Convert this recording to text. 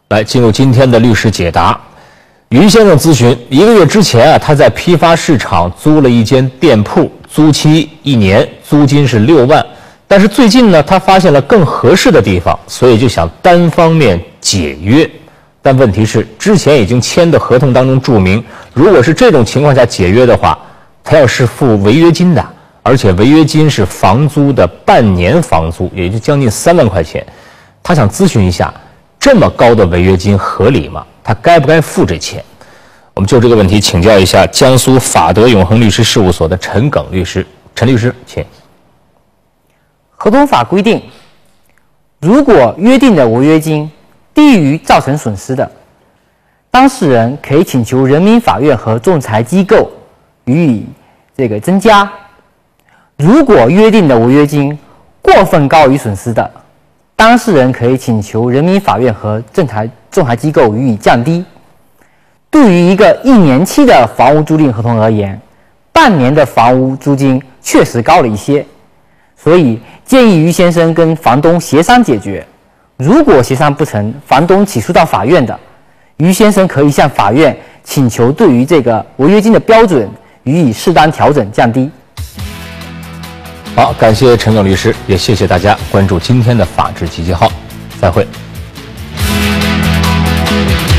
来，进入今天的律师解答。于先生咨询，1个月之前他在批发市场租了一间店铺，租期1年，租金是6万。但是最近呢，他发现了更合适的地方，所以就想单方面解约。但问题是，之前已经签的合同当中注明，如果是这种情况下解约的话，他要是付违约金的，而且违约金是房租的半年房租，也就将近3万块钱。他想咨询一下，这么高的违约金合理吗？他该不该付这钱？我们就这个问题请教一下江苏法德永恒律师事务所的陈耿律师。陈律师，请。 合同法规定，如果约定的违约金低于造成损失的，当事人可以请求人民法院和仲裁机构予以增加。如果约定的违约金过分高于损失的，当事人可以请求人民法院和仲裁机构予以降低。对于一个1年期的房屋租赁合同而言，半年的房屋租金确实高了一些，所以建议于先生跟房东协商解决。如果协商不成，房东起诉到法院的，于先生可以向法院请求对于这个违约金的标准予以适当调整降低。 好，感谢陈耿律师，也谢谢大家关注今天的法治集结号，再会。